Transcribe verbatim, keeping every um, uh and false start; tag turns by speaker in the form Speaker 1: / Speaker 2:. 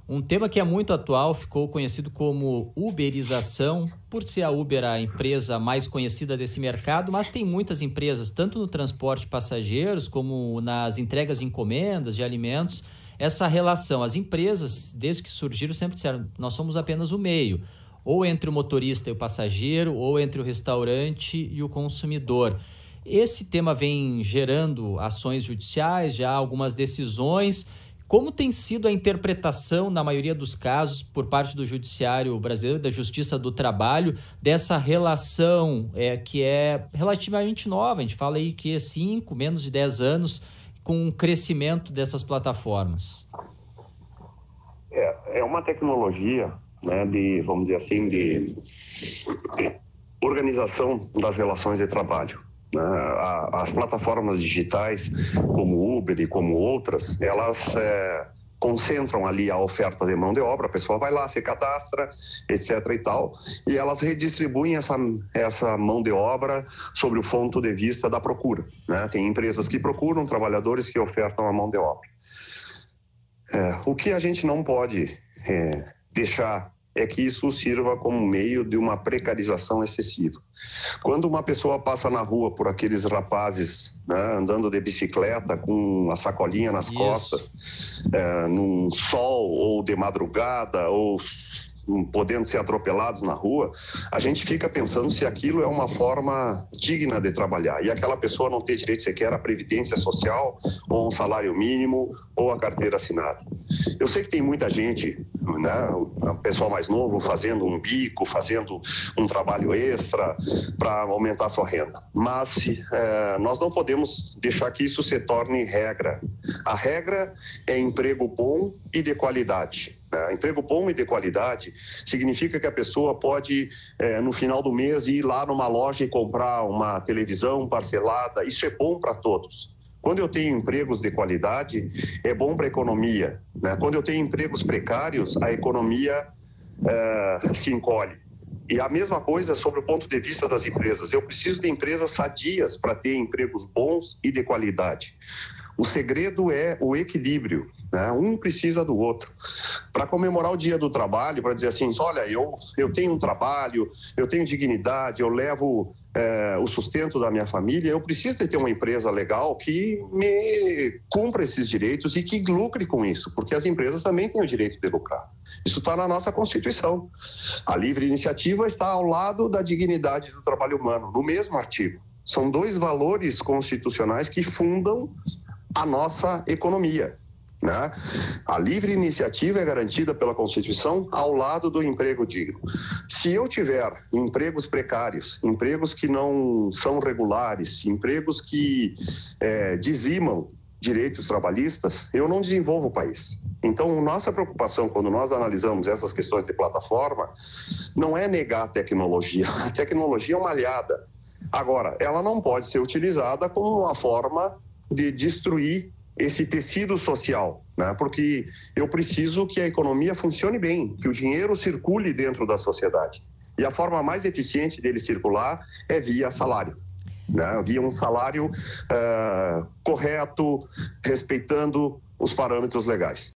Speaker 1: Um tema que é muito atual ficou conhecido como uberização, por ser a Uber a empresa mais conhecida desse mercado, mas tem muitas empresas, tanto no transporte de passageiros como nas entregas de encomendas, de alimentos, essa relação. As empresas, desde que surgiram, sempre disseram, nós somos apenas o meio, ou entre o motorista e o passageiro, ou entre o restaurante e o consumidor. Esse tema vem gerando ações judiciais, já algumas decisões. Como tem sido a interpretação, na maioria dos casos, por parte do Judiciário Brasileiro, da Justiça do Trabalho, dessa relação é, que é relativamente nova? A gente fala aí que é cinco, menos de dez anos, com o crescimento dessas plataformas.
Speaker 2: É, é uma tecnologia, né, de, vamos dizer assim, de, de organização das relações de trabalho. As plataformas digitais, como Uber e como outras, elas é, concentram ali a oferta de mão de obra, a pessoa vai lá, se cadastra, etc e tal, e elas redistribuem essa, essa mão de obra sobre o ponto de vista da procura, né? Tem empresas que procuram trabalhadores que ofertam a mão de obra. É, o que a gente não pode é, deixar é que isso sirva como meio de uma precarização excessiva. Quando uma pessoa passa na rua por aqueles rapazes, né, andando de bicicleta com uma sacolinha nas Isso. costas, é, num sol ou de madrugada ou podendo ser atropelados na rua, a gente fica pensando se aquilo é uma forma digna de trabalhar. E aquela pessoa não ter direito sequer à previdência social, ou um salário mínimo, ou a carteira assinada. Eu sei que tem muita gente, né, o pessoal mais novo, fazendo um bico, fazendo um trabalho extra para aumentar sua renda. Mas é, nós não podemos deixar que isso se torne regra. A regra é emprego bom e de qualidade. É, emprego bom e de qualidade significa que a pessoa pode, é, no final do mês, ir lá numa loja e comprar uma televisão parcelada. Isso é bom para todos. Quando eu tenho empregos de qualidade, é bom para a economia, né? Quando eu tenho empregos precários, a economia é, se encolhe. E a mesma coisa sobre o ponto de vista das empresas. Eu preciso de empresas sadias para ter empregos bons e de qualidade. O segredo é o equilíbrio, né? Um precisa do outro. Para comemorar o Dia do Trabalho, para dizer assim, olha, eu, eu tenho um trabalho, eu tenho dignidade, eu levo é, o sustento da minha família, eu preciso de ter uma empresa legal que me cumpra esses direitos e que lucre com isso, porque as empresas também têm o direito de lucrar. Isso está na nossa Constituição. A livre iniciativa está ao lado da dignidade do trabalho humano, no mesmo artigo. São dois valores constitucionais que fundam a nossa economia, né? A livre iniciativa é garantida pela Constituição ao lado do emprego digno. Se eu tiver empregos precários, empregos que não são regulares, empregos que é, dizimam direitos trabalhistas, eu não desenvolvo o país. Então, nossa preocupação quando nós analisamos essas questões de plataforma não é negar a tecnologia. A tecnologia é uma aliada. Agora, ela não pode ser utilizada como uma forma de destruir esse tecido social, né? Porque eu preciso que a economia funcione bem, que o dinheiro circule dentro da sociedade. E a forma mais eficiente dele circular é via salário, né? Via um salário uh, correto, respeitando os parâmetros legais.